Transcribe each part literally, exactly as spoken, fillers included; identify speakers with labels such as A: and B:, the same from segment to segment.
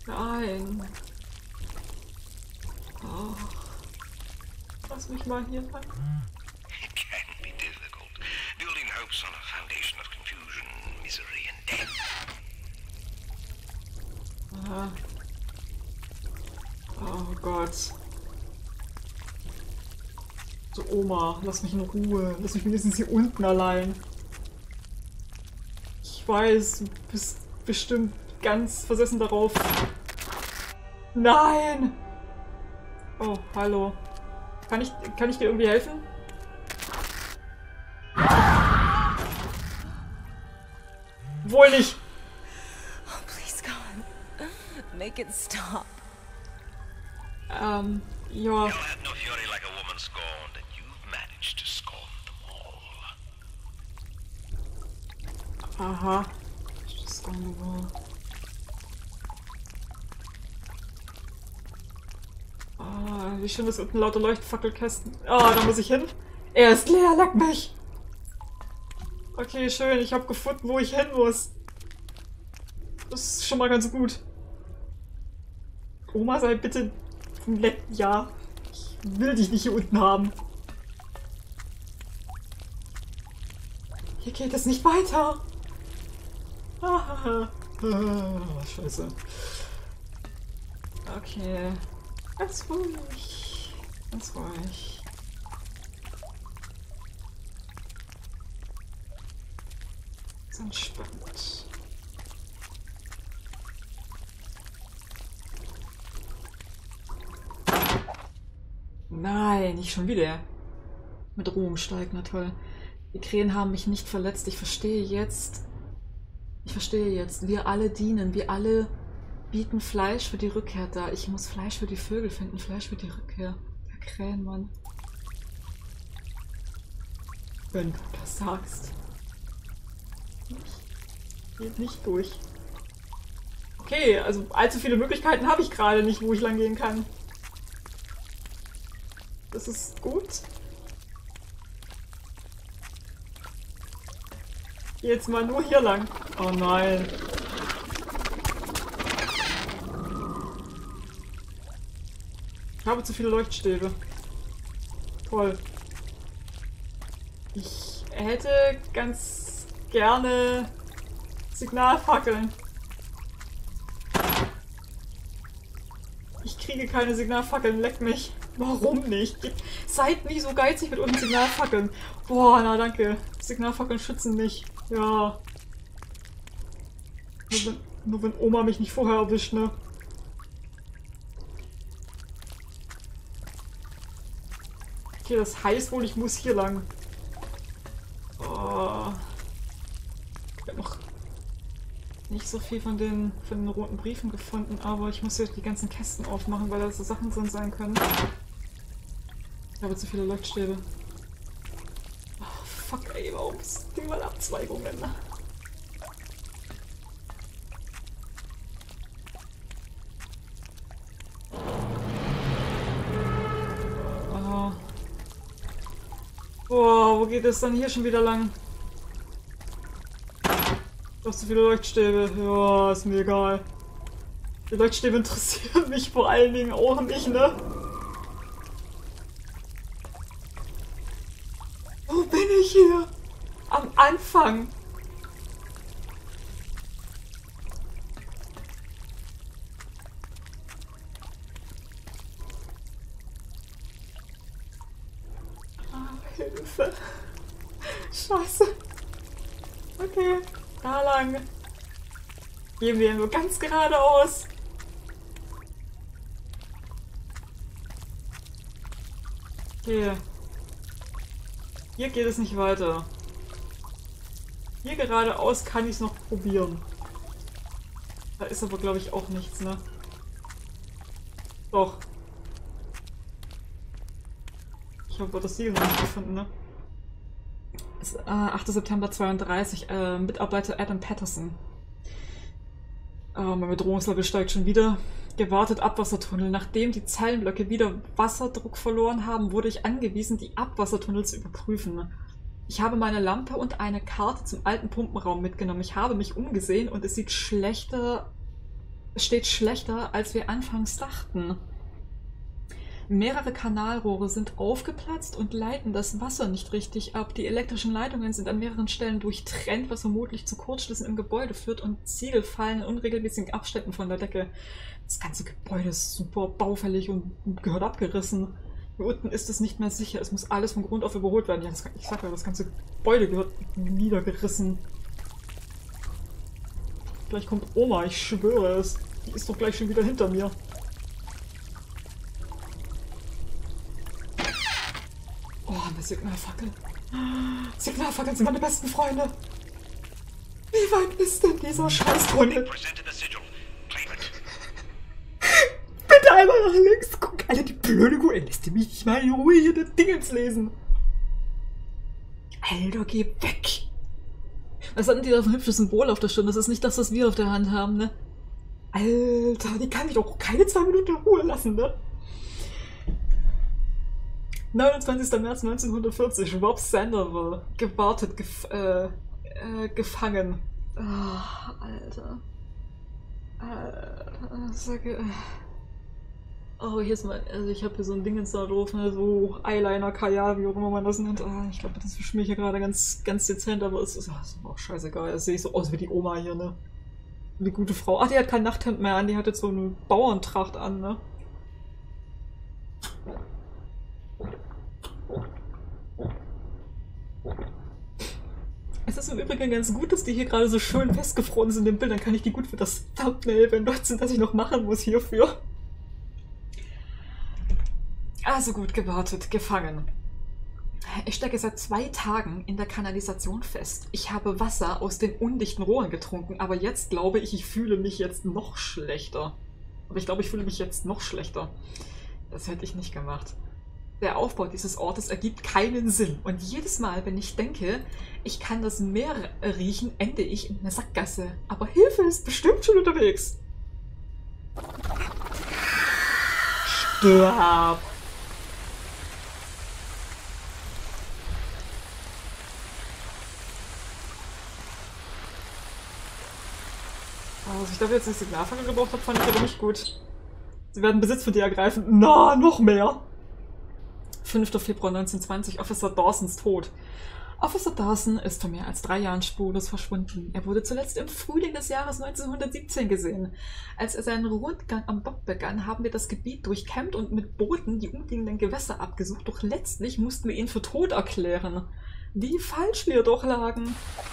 A: Nein. Oh. Lass mich mal hier rein.
B: It can be difficult, building hopes on a foundation of confusion, misery and death.
A: Aha. Oh Gott. So, Oma, lass mich in Ruhe. Lass mich wenigstens hier unten allein. Ich weiß, du bist bestimmt ganz versessen darauf. Nein! Oh, hallo. Kann ich, kann ich dir irgendwie helfen? Wohl nicht!
C: Oh, please, God. Make it stop.
A: Ähm, ja.
B: You'll have no fury like a woman scorned, and you've managed to scorn them all.
A: Aha. Just on the wall. Ah, wie schön, dass unten lauter Leuchtfackelkästen. Ah, da muss ich hin. Er ist leer, leck mich! Okay, schön, ich habe gefunden, wo ich hin muss. Das ist schon mal ganz gut. Oma, sei bitte vom letzten Jahr. Ich will dich nicht hier unten haben. Hier geht es nicht weiter. Ah, ah, scheiße. Okay. Ganz ruhig. Ganz ruhig. Ganz entspannt. Nein, nicht schon wieder. Mit Ruhm steigt, na toll. Die Krähen haben mich nicht verletzt. Ich verstehe jetzt. Ich verstehe jetzt. Wir alle dienen. Wir alle bieten Fleisch für die Rückkehr dar. Ich muss Fleisch für die Vögel finden. Fleisch für die Rückkehr. Der Krähenmann. Wenn du das sagst. Ich geht nicht durch. Okay, also allzu viele Möglichkeiten habe ich gerade nicht, wo ich lang gehen kann. Das ist gut. Jetzt mal nur hier lang. Oh nein. Ich habe zu viele Leuchtstäbe. Toll. Ich hätte ganz gerne Signalfackeln. Ich kriege keine Signalfackeln, leck mich. Warum nicht? Seid nicht so geizig mit unseren Signalfackeln. Boah, na danke. Signalfackeln schützen mich. Ja. Nur wenn, nur wenn Oma mich nicht vorher erwischt, ne? Okay, das heißt wohl, ich muss hier lang. Oh. Ich habe noch nicht so viel von den, von den roten Briefen gefunden, aber ich muss hier die ganzen Kästen aufmachen, weil da so Sachen drin sein können. Ich habe zu viele Leuchtstäbe. Oh, fuck ey, warum ist das Ding mal Abzweigungen? Oh. Boah, wo geht es dann hier schon wieder lang? Du hast so viele Leuchtstäbe. Ja, ist mir egal. Die Leuchtstäbe interessieren mich vor allen Dingen auch nicht, ne? Wo bin ich hier? Am Anfang. Ah, Hilfe. Scheiße. Okay, da lang. Gehen wir nur ganz geradeaus. Okay. Hier geht es nicht weiter. Hier geradeaus kann ich es noch probieren. Da ist aber, glaube ich, auch nichts, ne? Doch. Ich habe das Siegel noch nicht gefunden, ne? Das, äh, achter September zweiunddreißig. Äh, Mitarbeiter Adam Patterson. Äh, mein Bedrohungslevel steigt schon wieder. Gewartet, Abwassertunnel. Nachdem die Zeilenblöcke wieder Wasserdruck verloren haben, wurde ich angewiesen, die Abwassertunnel zu überprüfen. Ich habe meine Lampe und eine Karte zum alten Pumpenraum mitgenommen. Ich habe mich umgesehen und es sieht schlechter steht schlechter, als wir anfangs dachten. Mehrere Kanalrohre sind aufgeplatzt und leiten das Wasser nicht richtig ab. Die elektrischen Leitungen sind an mehreren Stellen durchtrennt, was vermutlich zu Kurzschlüssen im Gebäude führt, und Ziegel fallen in unregelmäßigen Abständen von der Decke. Das ganze Gebäude ist super baufällig und gehört abgerissen. Hier unten ist es nicht mehr sicher. Es muss alles von Grund auf überholt werden. Ja, das, ich sag ja, das ganze Gebäude gehört niedergerissen. Gleich kommt Oma, ich schwöre es. Die ist doch gleich schon wieder hinter mir. Oh, eine Signalfackel. Signalfackeln sind meine besten Freunde. Wie weit ist denn dieser Scheißtunnel? Bitte einmal nach links. Guck, Alter, die blöde Kuh. Lässt die mich nicht mal in Ruhe hier das Dingens lesen. Alter, geh weg. Was hatten die da für ein hübsches Symbol auf der Stirn? Das ist nicht das, was wir auf der Hand haben, ne? Alter, die kann ich doch keine zwei Minuten in Ruhe lassen, ne? neunundzwanzigster März neunzehnhundertvierzig, Rob Sandoval, gewartet, gef äh, äh, gefangen. Oh, Alter. Alter, sag, äh. Oh, hier ist mein, also ich habe hier so ein Ding ins da drauf, ne, so Eyeliner, Kajal, wie auch immer man das nennt. Ah, ich glaube, das verschmiert hier gerade ganz, ganz dezent, aber es ist, ist auch scheißegal. Das sehe ich so aus wie die Oma hier, ne? Die gute Frau. Ach, die hat kein Nachthemd mehr an, die hat jetzt so eine Bauerntracht an, ne? Es ist im Übrigen ganz gut, dass die hier gerade so schön festgefroren sind in den Bildern. Kann ich die gut für das Thumbnail benutzen, das ich noch machen muss hierfür. Also gut, gewartet, gefangen. Ich stecke seit zwei Tagen in der Kanalisation fest. Ich habe Wasser aus den undichten Rohren getrunken, aber jetzt glaube ich, ich fühle mich jetzt noch schlechter. Aber ich glaube, ich fühle mich jetzt noch schlechter. Das hätte ich nicht gemacht. Der Aufbau dieses Ortes ergibt keinen Sinn. Und jedes Mal, wenn ich denke, ich kann das Meer riechen, ende ich in einer Sackgasse. Aber Hilfe ist bestimmt schon unterwegs. Stirb! Also ich dafür jetzt nicht Signalfackel gebraucht habe, fand ich aber nicht gut. Sie werden Besitz von dir ergreifen. Na, noch mehr! fünfter Februar neunzehnhundertzwanzig, Officer Dawsons Tod. Officer Dawson ist vor mehr als drei Jahren spurlos verschwunden. Er wurde zuletzt im Frühling des Jahres neunzehnhundertsiebzehn gesehen. Als er seinen Rundgang am Dock begann, haben wir das Gebiet durchkämmt und mit Booten die umliegenden Gewässer abgesucht, doch letztlich mussten wir ihn für tot erklären. Wie falsch wir doch lagen.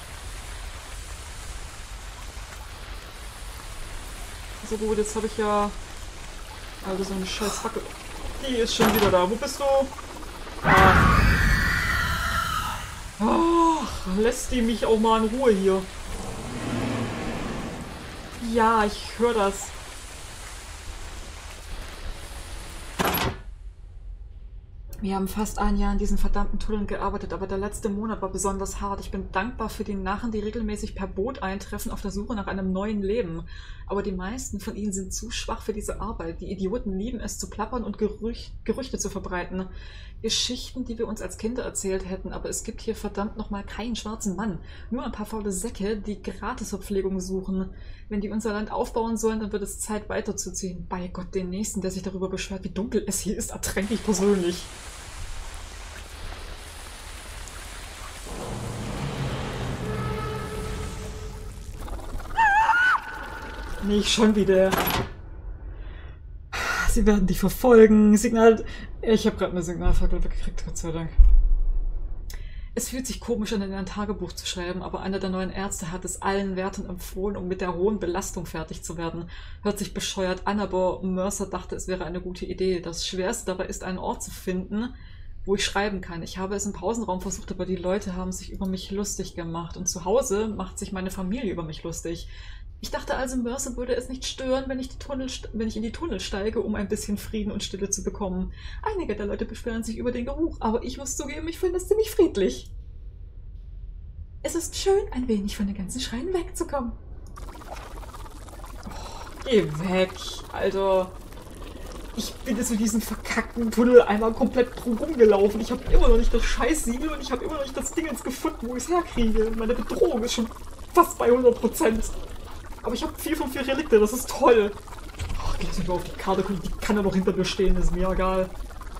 A: So gut, jetzt habe ich ja... Also so eine scheiß Fackel. Die ist schon wieder da. Wo bist du? Ah. Ach, lässt die mich auch mal in Ruhe hier. Ja, ich höre das. Wir haben fast ein Jahr in diesen verdammten Tunneln gearbeitet, aber der letzte Monat war besonders hart. Ich bin dankbar für die Narren, die regelmäßig per Boot eintreffen auf der Suche nach einem neuen Leben. Aber die meisten von ihnen sind zu schwach für diese Arbeit. Die Idioten lieben es zu plappern und Gerüch- Gerüchte zu verbreiten. Geschichten, die wir uns als Kinder erzählt hätten, aber es gibt hier verdammt nochmal keinen schwarzen Mann. Nur ein paar faule Säcke, die Gratisverpflegung suchen. Wenn die unser Land aufbauen sollen, dann wird es Zeit weiterzuziehen. Bei Gott, den Nächsten, der sich darüber beschwert, wie dunkel es hier ist, ertränke ich persönlich. Nicht schon wieder. Sie werden dich verfolgen. Signal... Ich habe gerade eine Signalfackel weggekriegt, Gott sei Dank. Es fühlt sich komisch an, in ein Tagebuch zu schreiben, aber einer der neuen Ärzte hat es allen Wärtern empfohlen, um mit der hohen Belastung fertig zu werden. Hört sich bescheuert an, aber Mercer dachte, es wäre eine gute Idee. Das Schwerste dabei ist, einen Ort zu finden, wo ich schreiben kann. Ich habe es im Pausenraum versucht, aber die Leute haben sich über mich lustig gemacht. Und zu Hause macht sich meine Familie über mich lustig. Ich dachte also, Mercer würde es nicht stören, wenn ich, die Tunnel, wenn ich in die Tunnel steige, um ein bisschen Frieden und Stille zu bekommen. Einige der Leute beschweren sich über den Geruch, aber ich muss zugeben, ich finde es ziemlich friedlich. Es ist schön, ein wenig von den ganzen Schreien wegzukommen. Oh, geh weg, Alter. Ich bin jetzt in diesem verkackten Tunnel einmal komplett drum rumgelaufen. Ich habe immer noch nicht das Scheißsiegel und ich habe immer noch nicht das Ding jetzt gefunden, wo ich es herkriege. Meine Bedrohung ist schon fast bei hundert Prozent. Aber ich habe vier von vier Relikte, das ist toll. Oh, lass mich mal auf die Karte gucken, die kann ja noch hinter mir stehen, ist mir egal.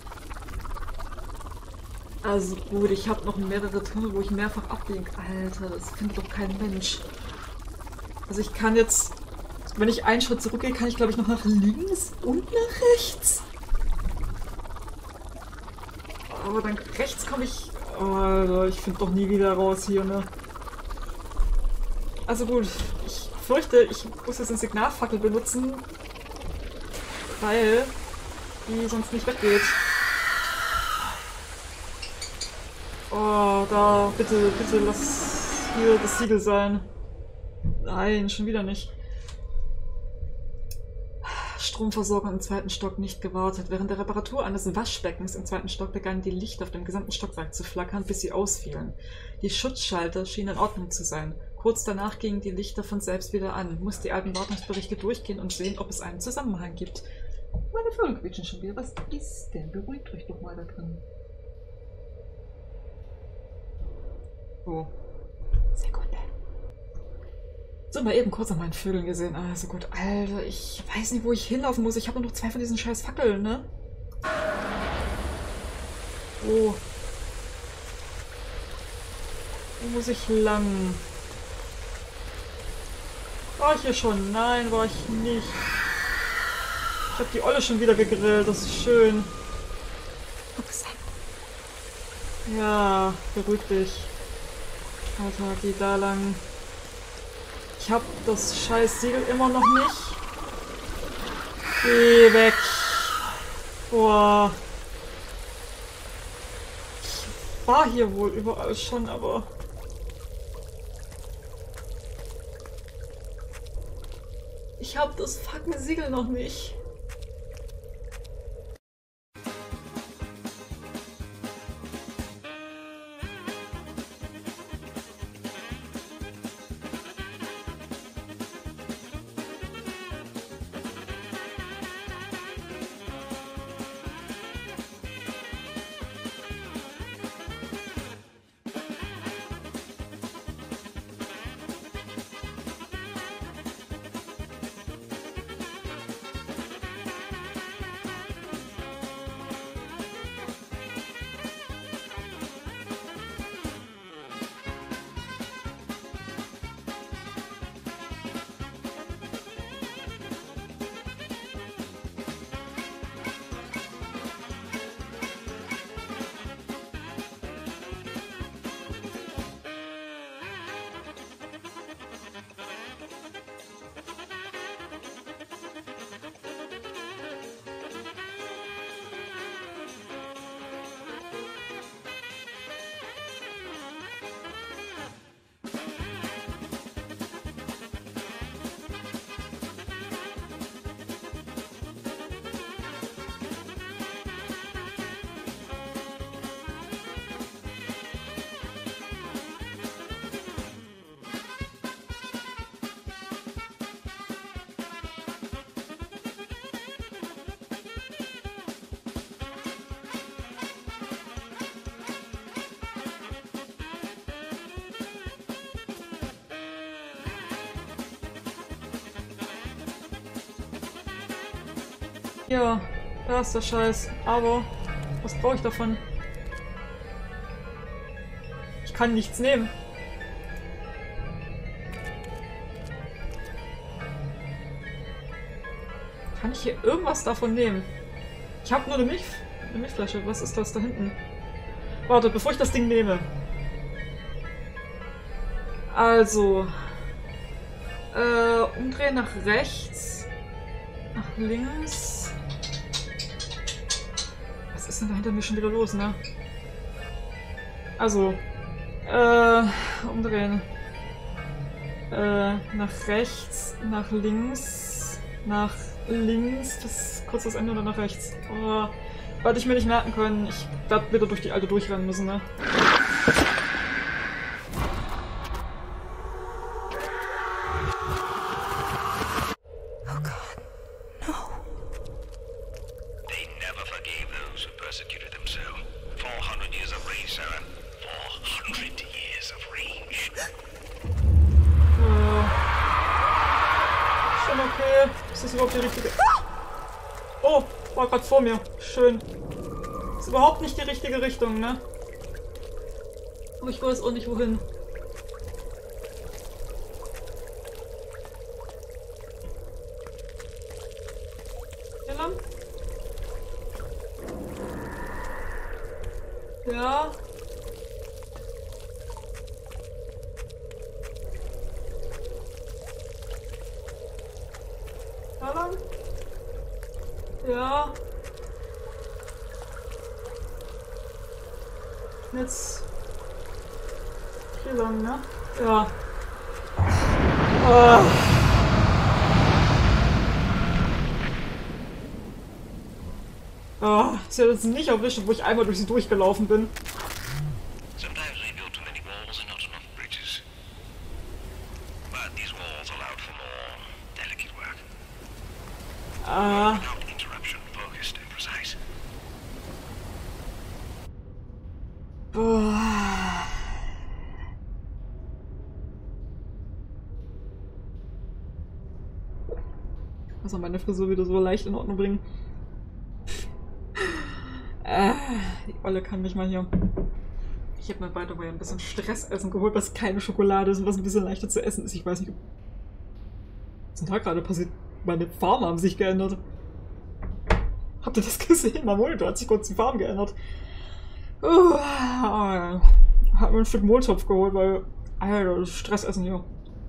A: Also gut, ich habe noch mehrere Tunnel, wo ich mehrfach abbiegen kann. Alter, das findet doch kein Mensch. Also ich kann jetzt, wenn ich einen Schritt zurückgehe, kann ich glaube ich noch nach links und nach rechts. Aber dann rechts komme ich... Oh, Alter, ich finde doch nie wieder raus hier, ne? Also gut, ich fürchte, ich muss jetzt eine Signalfackel benutzen, weil die sonst nicht weggeht. Oh, da, bitte, bitte lass hier das Siegel sein. Nein, schon wieder nicht. Stromversorgung im zweiten Stock nicht gewartet. Während der Reparatur eines Waschbeckens im zweiten Stock begannen die Lichter auf dem gesamten Stockwerk zu flackern, bis sie ausfielen. Die Schutzschalter schienen in Ordnung zu sein. Kurz danach gingen die Lichter von selbst wieder an. Muss die alten Wartungsberichte durchgehen und sehen, ob es einen Zusammenhang gibt. Meine Vögel quietschen schon wieder. Was ist denn? Beruhigt euch doch mal da drin. So. Sekunde. So, mal eben kurz an meinen Vögeln gesehen. Also gut, Alter, ich weiß nicht, wo ich hinlaufen muss. Ich habe nur noch zwei von diesen scheiß Fackeln, ne? Wo? Wo muss ich lang? War ich hier schon? Nein, war ich nicht. Ich habe die Olle schon wieder gegrillt, das ist schön. Ja, beruhig dich. Alter, geh da lang. Ich hab das scheiß Siegel immer noch nicht. Geh weg. Boah. Ich war hier wohl überall schon, aber... Ich hab das fucking Siegel noch nicht. Ja, da ist der Scheiß. Aber was brauche ich davon? Ich kann nichts nehmen. Kann ich hier irgendwas davon nehmen? Ich habe nur eine, Milch, eine Milchflasche. Was ist das da hinten? Warte, bevor ich das Ding nehme. Also. Äh, umdrehen nach rechts. Nach links. Was ist denn da hinter mir schon wieder los, ne? Also. Äh, umdrehen. Äh, nach rechts. Nach links. Nach links. Das ist kurz das Ende oder nach rechts. Oh, werde ich mir nicht merken können. Ich werde wieder durch die alte durchrennen müssen, ne? überhaupt die richtige... Oh, war gerade vor mir. Schön. Ist überhaupt nicht die richtige Richtung, ne? Aber ich weiß auch nicht, wohin. Hier lang? Ja. Da lang? Ja. Jetzt hier lang, ne? Ja. Ah. Ah, sie hat jetzt nicht erwischt, wo ich einmal durch sie durchgelaufen bin.
B: Sometimes we build too many walls and not enough bridges. But these walls allowed for more delicate work.
A: Ah.
B: Without interruption, focused and precise.
A: Boah. Also meine Frisur wieder so leicht in Ordnung bringen. äh, die Olle kann mich mal hier. Ich habe mir by the way ein bisschen Stressessen geholt, was keine Schokolade ist und was ein bisschen leichter zu essen ist. Ich weiß nicht, was ist denn da gerade passiert? Meine Farben haben sich geändert. Habt ihr das gesehen? Mein Monitor hat sich kurz die Farben geändert. Uh, hab mir ein Stück Mohltopf geholt, weil Alter, Stressessen hier.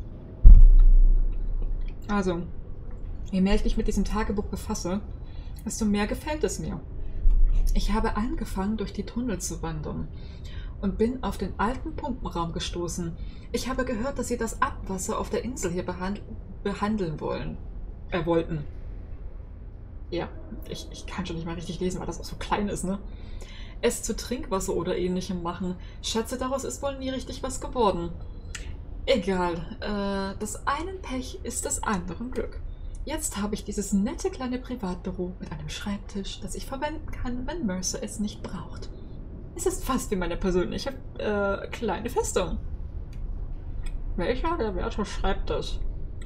A: Also, je mehr ich mich mit diesem Tagebuch befasse, desto mehr gefällt es mir. Ich habe angefangen, durch die Tunnel zu wandern und bin auf den alten Pumpenraum gestoßen. Ich habe gehört, dass sie das Abwasser auf der Insel hier behand behandeln wollen. Äh, wollten. Ja, ich, ich kann schon nicht mal richtig lesen, weil das auch so klein ist, ne? Es zu Trinkwasser oder ähnlichem machen. Schätze, daraus ist wohl nie richtig was geworden. Egal, äh, das einen Pech ist des anderen Glück. Jetzt habe ich dieses nette kleine Privatbüro mit einem Schreibtisch, das ich verwenden kann, wenn Mercer es nicht braucht. Es ist fast wie meine persönliche äh, kleine Festung. Welcher der Wärter schreibt das?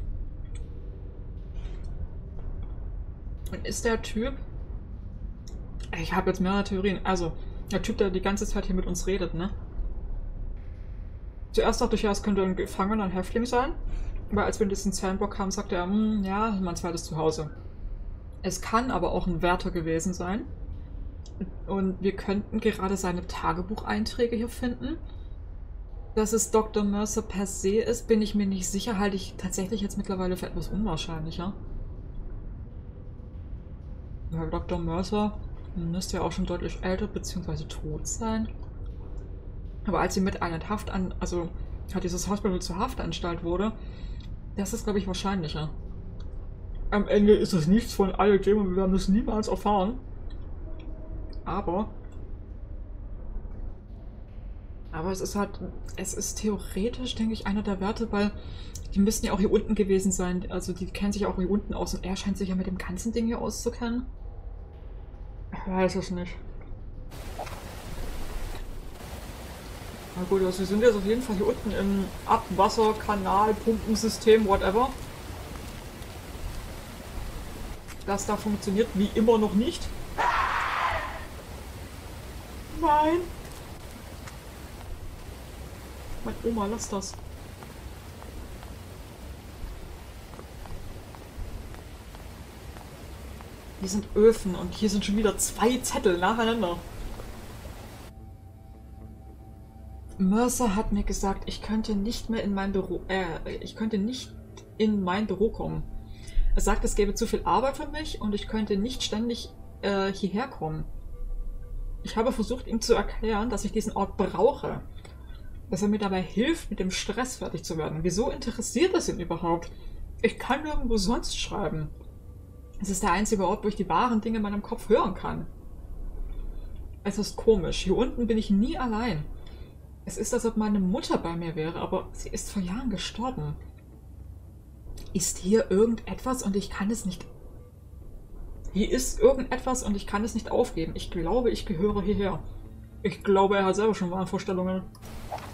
A: Und ist der Typ... Ich habe jetzt mehrere Theorien. Also, der Typ, der die ganze Zeit hier mit uns redet, ne? Zuerst dachte ich, ja, es könnte ein Gefangener, ein Häftling sein. Aber als wir in diesen Zellenblock kamen, sagte er, hm, ja, mein zweites Zuhause. Es kann aber auch ein Wärter gewesen sein. Und wir könnten gerade seine Tagebucheinträge hier finden. Dass es Doktor Mercer per se ist, bin ich mir nicht sicher. Halte ich tatsächlich jetzt mittlerweile für etwas unwahrscheinlicher. Weil Doktor Mercer müsste ja auch schon deutlich älter bzw. tot sein. Aber als sie mit einer Haft an, also hat dieses Hospital zur Haftanstalt wurde, das ist, glaube ich, wahrscheinlicher. Am Ende ist es nichts von alledem und wir werden es niemals erfahren. Aber aber es ist halt, es ist theoretisch, denke ich, einer der Werte, weil die müssten ja auch hier unten gewesen sein. Also die kennen sich auch hier unten aus und er scheint sich ja mit dem ganzen Ding hier auszukennen. Ich weiß es nicht. Na gut, also wir sind jetzt auf jeden Fall hier unten im Abwasser, Kanal, Pumpensystem, whatever. Das da funktioniert wie immer noch nicht. Nein. Meine Oma, lass das. Hier sind Öfen und hier sind schon wieder zwei Zettel nacheinander. Mercer hat mir gesagt, ich könnte nicht mehr in mein Büro, äh, ich könnte nicht in mein Büro kommen. Er sagt, es gäbe zu viel Arbeit für mich und ich könnte nicht ständig äh, hierher kommen. Ich habe versucht, ihm zu erklären, dass ich diesen Ort brauche. Dass er mir dabei hilft, mit dem Stress fertig zu werden. Wieso interessiert es ihn überhaupt? Ich kann nirgendwo sonst schreiben. Es ist der einzige Ort, wo ich die wahren Dinge in meinem Kopf hören kann. Es ist komisch. Hier unten bin ich nie allein. Es ist, als ob meine Mutter bei mir wäre, aber sie ist vor Jahren gestorben. Ist hier irgendetwas und ich kann es nicht... Hier ist irgendetwas und ich kann es nicht aufgeben. Ich glaube, ich gehöre hierher. Ich glaube, er hat selber schon Wahnvorstellungen.